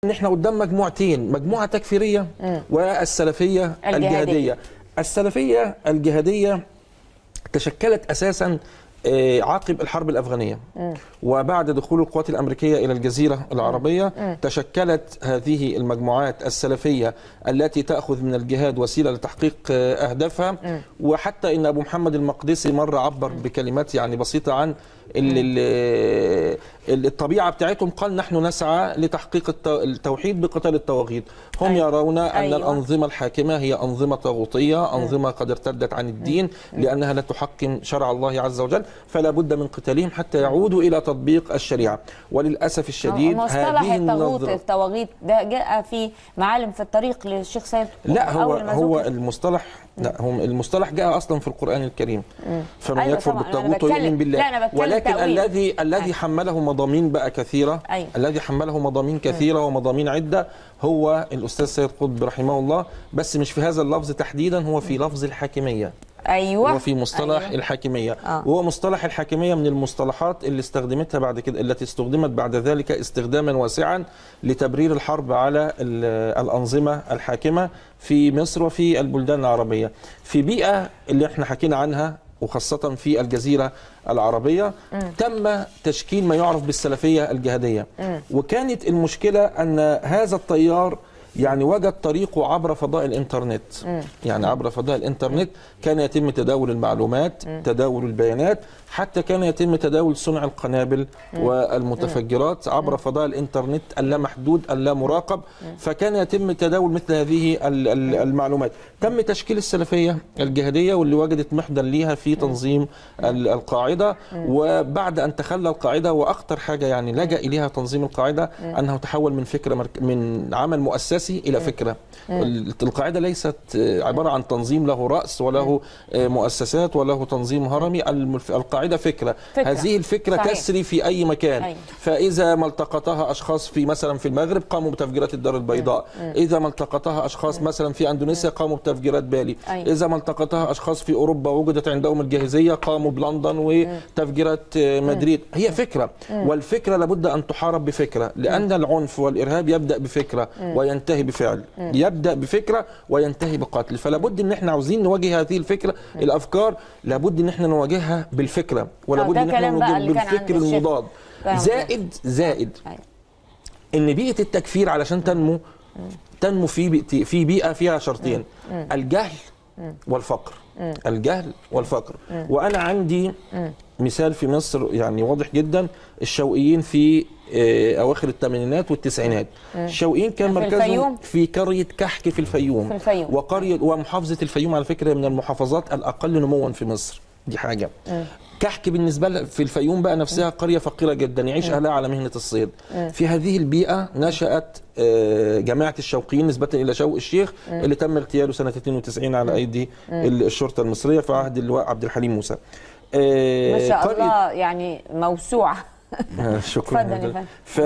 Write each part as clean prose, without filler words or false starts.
ان احنا قدام مجموعتين، مجموعه تكفيريه والسلفيه الجهاديه. السلفيه الجهاديه تشكلت اساسا عقب الحرب الافغانيه، وبعد دخول القوات الامريكيه الى الجزيره العربيه تشكلت هذه المجموعات السلفيه التي تاخذ من الجهاد وسيله لتحقيق اهدافها. وحتى ان ابو محمد المقدسي مره عبر بكلمات يعني بسيطه عن الطبيعه بتاعتهم، قال: نحن نسعى لتحقيق التوحيد بقتال الطواغيت. هم يرون ان الانظمه الحاكمه هي انظمه طاغوتيه، انظمه قد ارتدت عن الدين لانها لا تحكم شرع الله عز وجل، فلا بد من قتالهم حتى يعودوا الى تطبيق الشريعه. وللاسف الشديد مصطلح الطواغيت ده جاء في معالم في الطريق للشيخ سيد. لا، هو المصطلح، لا، هم المصطلح جاء اصلا في القرآن الكريم. فمن يكفر بالطاغوت ويؤمن بالله. ولكن الذي حمله مضامين بقى كثيرة، الذي حمله مضامين كثيرة ومضامين عدة هو الأستاذ سيد قطب رحمه الله، بس مش في هذا اللفظ تحديدا، هو في لفظ الحاكمية. ايوه، هو في مصطلح الحاكميه. وهو مصطلح الحاكميه من المصطلحات اللي استخدمتها بعد كده، التي استخدمت بعد ذلك استخداما واسعا لتبرير الحرب على الانظمه الحاكمه في مصر وفي البلدان العربيه. في بيئه اللي احنا حكينا عنها وخاصه في الجزيره العربيه تم تشكيل ما يعرف بالسلفيه الجهاديه. وكانت المشكله ان هذا التيار يعني وجد طريقه عبر فضاء الانترنت. يعني عبر فضاء الانترنت كان يتم تداول المعلومات، تداول البيانات، حتى كان يتم تداول صنع القنابل والمتفجرات عبر فضاء الانترنت اللامحدود اللامراقب. فكان يتم تداول مثل هذه المعلومات. تم تشكيل السلفية الجهادية واللي وجدت محضا ليها في تنظيم القاعدة. وبعد أن تخلى القاعدة، وأخطر حاجة يعني لجأ إليها تنظيم القاعدة، أنه تحول من فكرة من عمل مؤسسي إلى فكرة. القاعدة ليست عبارة عن تنظيم له رأس وله مؤسسات وله تنظيم هرمي. القاعدة فكرة. هذه الفكرة صحيح. تسري في أي مكان. فإذا ما التقطها أشخاص في مثلا في المغرب قاموا بتفجيرات الدار البيضاء. إذا ما التقطها أشخاص مثلا في أندونيسيا قاموا بتفجيرات بالي. إذا ما التقطها أشخاص في أوروبا وجدت عندهم الجاهزية قاموا بلندن وتفجيرات مدريد. هي فكرة، والفكرة لابد أن تحارب بفكرة، لأن العنف والإرهاب يبدأ بفكرة وينتهي بفعل. يبدأ بفكرة وينتهي بقتل. فلابد ان احنا عاوزين نواجه هذه الفكرة، الافكار لابد ان احنا نواجهها بالفكرة، ولابد ان احنا نواجه بالفكر المضاد. زائد ان بيئة التكفير علشان تنمو في بيئة فيها شرطين: الجهل والفقر. الجهل والفقر. وانا عندي مثال في مصر يعني واضح جدا: الشوقيين في اواخر الثمانينات والتسعينات. الشوقيين كان مركزهم في قريه كحك في الفيوم. وقريه ومحافظه الفيوم على فكره من المحافظات الاقل نموا في مصر. دي حاجه. كحك بالنسبه في الفيوم بقى نفسها قريه فقيره جدا يعيش اهلها على مهنه الصيد. في هذه البيئه نشات جماعه الشوقيين نسبه الى شوق الشيخ اللي تم اغتياله سنه 92 على ايدي الشرطه المصريه في عهد اللواء عبد الحليم موسى. ما شاء الله، يعني موسوعه. شكرا.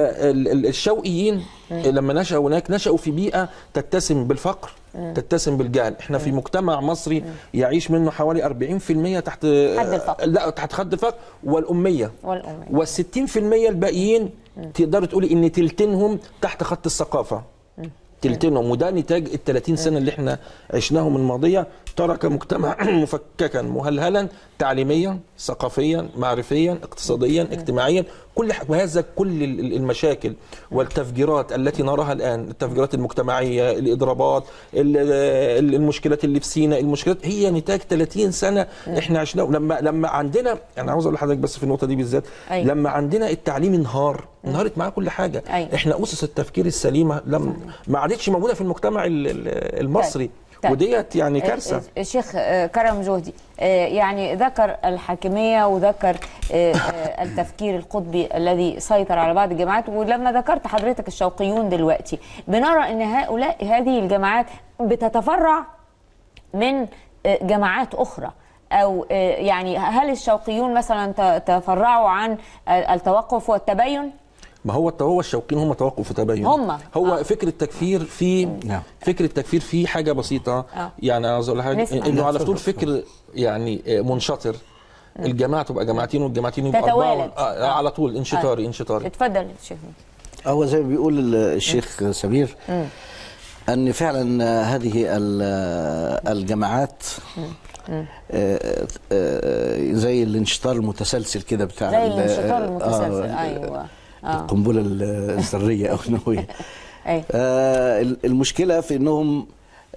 فالشوقيين لما نشأوا هناك نشأوا في بيئة تتسم بالفقر، تتسم بالجهل. احنا في مجتمع مصري يعيش منه حوالي 40% تحت خد الفقر. لا، تحت خد الفقر والأمية. وال60% الباقيين تقدر تقولي ان تلتينهم تحت خط الثقافة. تلتينهم. وده نتاج ال30 سنة اللي احنا عشناهم الماضية. ترك مجتمع مفككا مهلهلا، تعليميا، ثقافيا، معرفيا، اقتصاديا، اجتماعيا. وهذا كل المشاكل والتفجيرات التي نراها الآن، التفجيرات المجتمعية، الإضرابات، المشكلات اللي في سيناء، المشكلات هي نتاج 30 سنة احنا عشناه. لما عندنا، انا عاوز اقول لحضرتك بس في النقطة دي بالذات، لما عندنا التعليم انهارت معاه كل حاجة. احنا أسس التفكير السليمة ما عادتش موجودة في المجتمع المصري. وديت يعني كارثه. الشيخ كرم جهدي يعني ذكر الحاكميه وذكر التفكير القطبي الذي سيطر على بعض الجماعات. ولما ذكرت حضرتك الشوقيون دلوقتي، بنرى ان هذه الجماعات بتتفرع من جماعات اخرى. او يعني هل الشوقيون مثلا تفرعوا عن التوقف والتبين؟ ما هو الشوقيين هم توقف وتبين. هو فكر التكفير في فكر التكفير في حاجه بسيطه. يعني انا عاوز اقول حاجه، انه على طول فكر يعني منشطر. الجماعه تبقى جماعتين والجماعتين يبقى تتوالد على طول انشطاري. اتفضل يا شيخ. هو زي ما بيقول الشيخ سمير أن فعلا هذه الجماعات زي الانشطار المتسلسل كده بتاع زي الانشطار المتسلسل. أيوة. القنبلة الذرية أو النووية. المشكلة في أنهم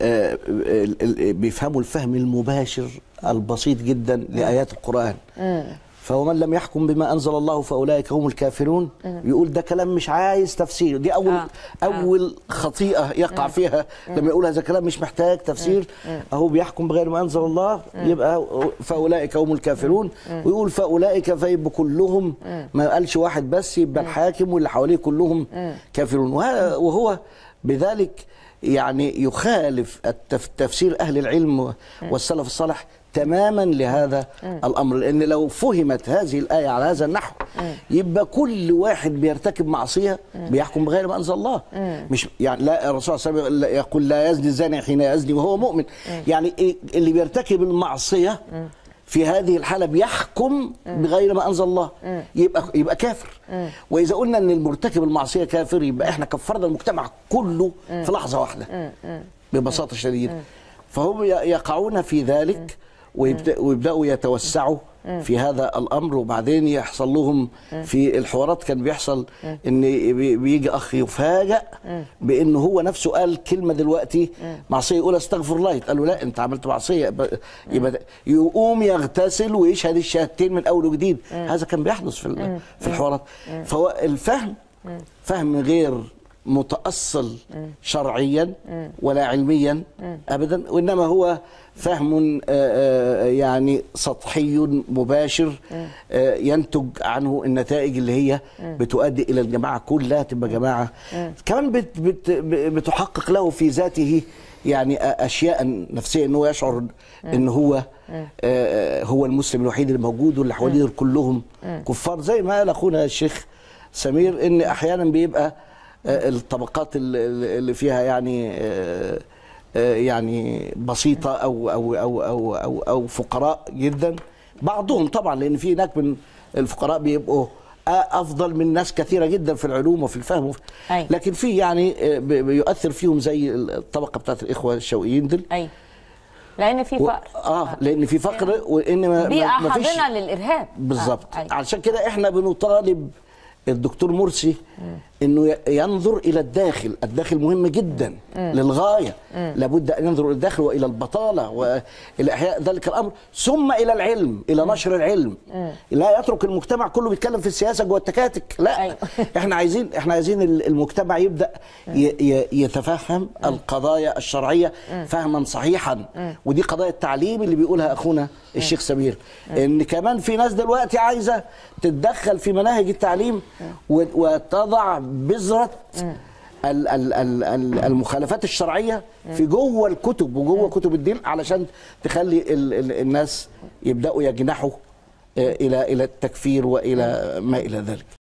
بيفهموا الفهم المباشر البسيط جدا لآيات القرآن. فمن لم يحكم بما أنزل الله فأولئك هم الكافرون. يقول ده كلام مش عايز تفسير. دي أول خطيئة يقع فيها لما يقول هذا كلام مش محتاج تفسير. أهو بيحكم بغير ما أنزل الله يبقى فأولئك هم الكافرون. ويقول فأولئك فيبقى كلهم، ما قالش واحد بس، يبقى الحاكم واللي حواليه كلهم كافرون. وهو بذلك يعني يخالف تفسير أهل العلم والسلف الصالح تماما لهذا الأمر. لأن لو فهمت هذه الآية على هذا النحو يبقى كل واحد بيرتكب معصية بيحكم بغير ما أنزل الله. مش يعني لا، الرسول صلى الله عليه وسلم يقول لا يزني الزاني حين يزني وهو مؤمن. يعني اللي بيرتكب المعصية في هذه الحالة بيحكم بغير ما أنزل الله، يبقى كافر. وإذا قلنا أن المرتكب المعصية كافر يبقى إحنا كفرنا المجتمع كله في لحظة واحدة ببساطة شديدة. فهم يقعون في ذلك ويبدأوا يتوسعوا في هذا الأمر. وبعدين يحصل لهم في الحوارات، كان بيحصل ان بيجي اخ يفاجأ بان هو نفسه قال كلمة دلوقتي معصية، يقول استغفر الله، يتقال له لا انت عملت معصية، يبقى يقوم يغتسل ويشهد الشهادتين من اول وجديد. هذا كان بيحدث في الحوارات. فهو الفهم فهم غير متأصل شرعيا ولا علميا أبدا، وإنما هو فهم يعني سطحي مباشر ينتج عنه النتائج اللي هي بتؤدي إلى الجماعة كلها تبقى جماعة. كمان بتحقق له في ذاته يعني أشياء نفسية، أنه يشعر أنه هو المسلم الوحيد اللي موجود واللي حواليه كلهم كفار. زي ما قال أخونا الشيخ سمير ان احيانا بيبقى الطبقات اللي فيها يعني بسيطه او فقراء جدا، بعضهم طبعا، لان في هناك من الفقراء بيبقوا افضل من ناس كثيره جدا في العلوم وفي الفهم، لكن في يعني بيؤثر فيهم زي الطبقه بتاعت الاخوه الشوقيين دول. لان في فقر. لان في فقر، وان ما فيش للارهاب بالظبط. علشان كده احنا بنطالب الدكتور مرسي انه ينظر الى الداخل مهم جدا للغايه. لابد ان ينظر الى الداخل والى البطاله والى احياء ذلك الامر، ثم الى العلم، الى نشر العلم. لا يترك المجتمع كله بيتكلم في السياسه جوه التكاتك، لا. احنا عايزين المجتمع يبدا يتفهم القضايا الشرعيه فهما صحيحا. ودي قضايا التعليم اللي بيقولها اخونا الشيخ سمير، ان كمان في ناس دلوقتي عايزه تتدخل في مناهج التعليم وتضع بذرة المخالفات الشرعية في جوه الكتب وجوه كتب الدين، علشان تخلي الناس يبدأوا يجنحوا إلى التكفير وإلى ما إلى ذلك.